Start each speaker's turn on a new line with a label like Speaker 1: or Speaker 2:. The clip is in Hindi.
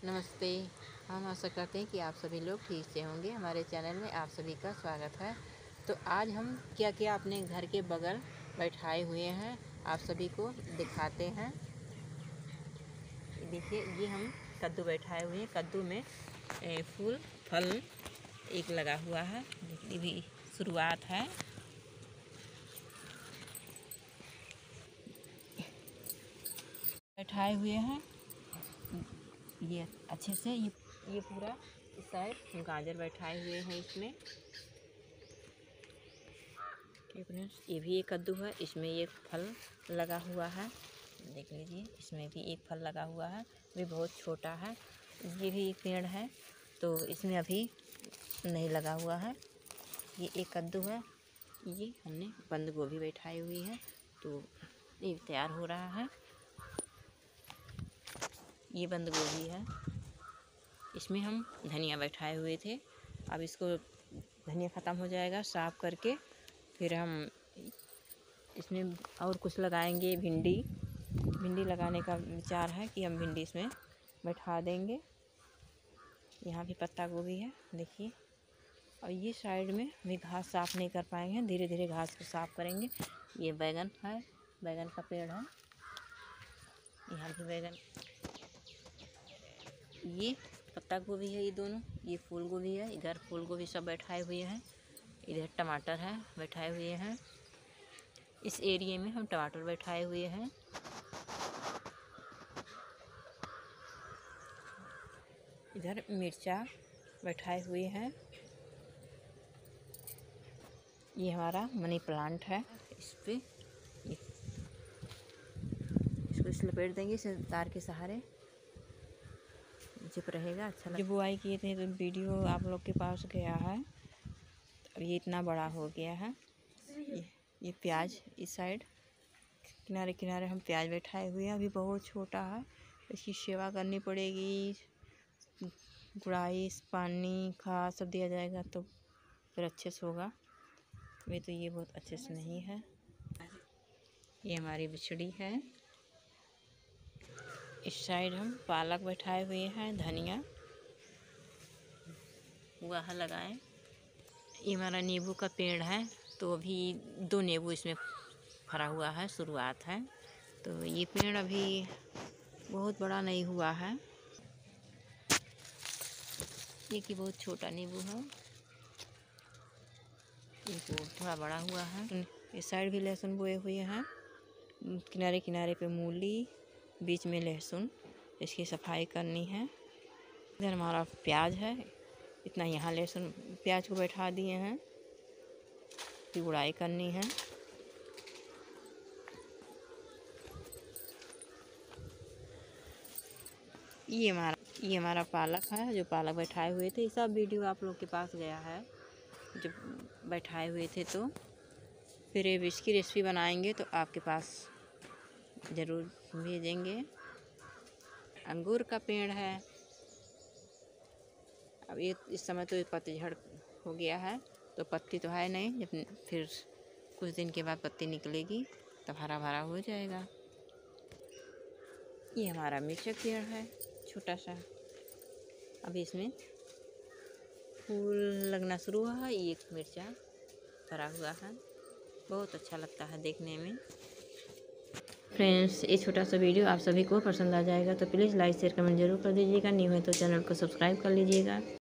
Speaker 1: नमस्ते। हम आशा करते हैं कि आप सभी लोग ठीक से होंगे। हमारे चैनल में आप सभी का स्वागत है। तो आज हम क्या क्या अपने घर के बगल बैठाए हुए हैं आप सभी को दिखाते हैं। देखिए, ये हम कद्दू बैठाए हुए हैं। कद्दू में फूल फल एक लगा हुआ है, ये भी शुरुआत है। बैठाए हुए हैं ये अच्छे से। ये पूरा इस साइड गाजर बैठाए हुए हैं इसमें। ये भी एक कद्दू है, इसमें एक फल लगा हुआ है। देख लीजिए, इसमें भी एक फल लगा हुआ है, भी बहुत छोटा है। ये भी एक पेड़ है, तो इसमें अभी नहीं लगा हुआ है। ये एक कद्दू है। ये हमने बंद गोभी बैठाई हुई है, तो ये तैयार हो रहा है। ये बंद गोभी है। इसमें हम धनिया बैठाए हुए थे। अब इसको धनिया ख़त्म हो जाएगा, साफ़ करके फिर हम इसमें और कुछ लगाएंगे। भिंडी लगाने का विचार है कि हम भिंडी इसमें बैठा देंगे। यहाँ भी पत्ता गोभी है, देखिए। और ये साइड में भी घास साफ़ नहीं कर पाएंगे, धीरे धीरे घास को साफ़ करेंगे। ये बैगन है, बैगन का पेड़ है। यहाँ भी बैगन, ये पत्ता गोभी है, ये दोनों। ये फूल गोभी है, इधर फूल गोभी सब बैठाए हुए हैं। इधर टमाटर है, बैठाए हुए हैं। इस एरिया में हम टमाटर बैठाए हुए हैं। इधर मिर्चा बैठाए हुए हैं। ये हमारा मनी प्लांट है। इस पे इसको इस लपेट देंगे, इसे तार के सहारे चिप रहेगा। अच्छा लगे। बुआई किए थे तो वीडियो आप लोग के पास गया है। अब ये इतना बड़ा हो गया है। ये प्याज इस साइड किनारे किनारे हम प्याज बैठाए हुए हैं। अभी बहुत छोटा है, इसकी सेवा करनी पड़ेगी। गुड़ाई, पानी, खाद सब दिया जाएगा तो फिर अच्छे से होगा। अभी तो ये बहुत अच्छे से नहीं है। ये हमारी बिछड़ी है। इस साइड हम पालक बैठाए हुए हैं, धनिया हुआ है लगाए। ये हमारा नींबू का पेड़ है, तो अभी 2 नींबू इसमें फरा हुआ है, शुरुआत है। तो ये पेड़ अभी बहुत बड़ा नहीं हुआ है। ये कि बहुत छोटा नींबू है, ये तो थोड़ा बड़ा हुआ है। इस साइड भी लहसुन बोए हुए हैं, किनारे किनारे पे मूली, बीच में लहसुन। इसकी सफाई करनी है। इधर हमारा प्याज है, इतना यहाँ लहसुन प्याज को बैठा दिए हैं, इसकी गुड़ाई करनी है। ये हमारा पालक है, जो पालक बैठाए हुए थे। सब वीडियो आप लोग के पास गया है जब बैठाए हुए थे। तो फिर इसकी रेसिपी बनाएंगे तो आपके पास ज़रूर भेजेंगे। अंगूर का पेड़ है। अब ये इस समय तो पतझड़ हो गया है, तो पत्ती तो है नहीं। जब फिर कुछ दिन के बाद पत्ती निकलेगी तब हरा भरा हो जाएगा। ये हमारा मिर्च का पेड़ है, छोटा सा। अभी इसमें फूल लगना शुरू हुआ है। ये एक मिर्चा भरा हुआ है, बहुत अच्छा लगता है देखने में। फ्रेंड्स, ये छोटा सा वीडियो आप सभी को पसंद आ जाएगा तो प्लीज़ लाइक शेयर कमेंट जरूर कर दीजिएगा। न्यू है तो चैनल को सब्सक्राइब कर लीजिएगा।